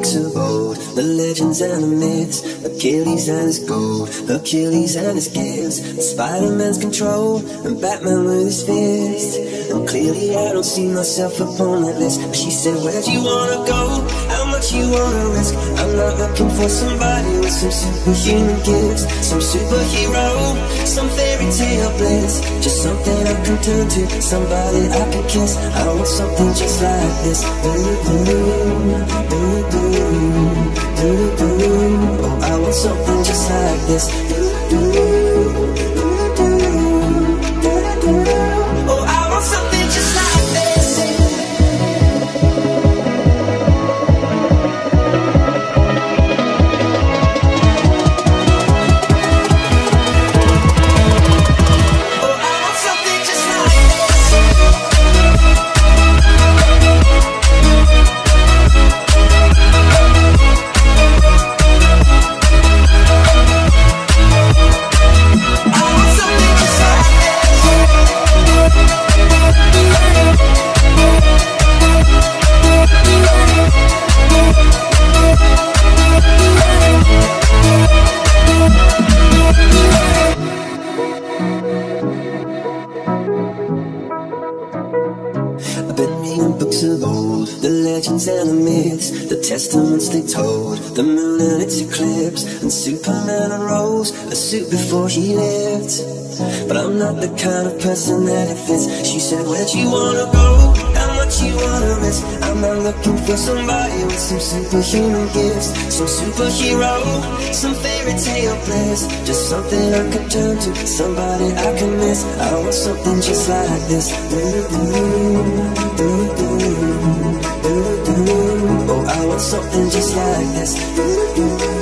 books of old, the legends and the myths, Achilles and his gold, Achilles and his gifts, and Spider-Man's control, and Batman with his fist. And clearly I don't see myself upon that list. But she said, where'd you wanna go? How much you wanna risk? I'm not looking for somebody with some superhuman gifts, some superhero, some fairy tale bliss. Just something I can turn to, somebody I can kiss. I want something just like this. Oh, I want something just like this. Oh, I want something just like this. And the myths, the testaments they told, the moon and its eclipse, and Superman unrolls a suit before he lived. But I'm not the kind of person that it fits. She said, where'd you wanna go? How much you wanna risk? I'm not looking for somebody with some superhuman gifts, some superhero, some fairy tale bliss. Just something I can turn to, somebody I can miss. I want something just like this. Oh, I want something just like this.